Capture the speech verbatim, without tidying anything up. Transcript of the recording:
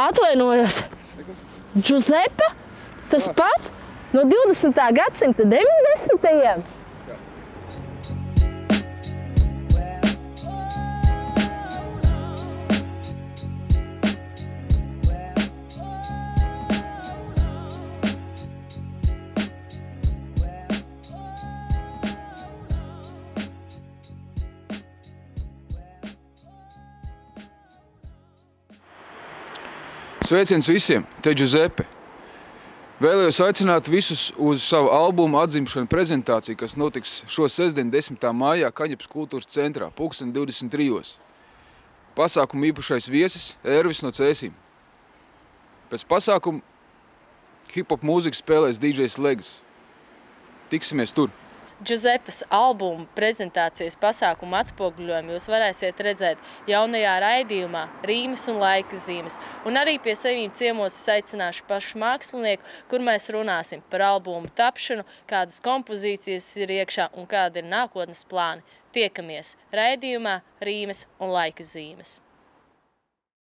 Atvainojos. Giuseppe? Tas pats? No divdesmitā gadsimta deviņdesmitajiem? Sveiciens visiem, te Giuseppe. Vēlējos aicināt visus uz savu albumu atzimšanu prezentāciju, kas notiks šo sestdienu desmitā mājā Kaņepes kultūras centrā, pulksten divdesmit trijos. Pasākuma īpašais viesis Ērvis no Cēsīm. Pēc pasākuma hip-hop mūziku spēlēs dīdžejs Legs. Tiksimies tur! Giuseppes albuma prezentācijas pasākuma atspoguļojumu jūs varēsiet redzēt jaunajā raidījumā Rīmes un laika zīmes. Un arī pie sevīm ciemos es aicināšu pašu mākslinieku, kur mēs runāsim par albumu tapšanu, kādas kompozīcijas ir iekšā un kāda ir nākotnes plāni. Tiekamies raidījumā Rīmes un laika zīmes.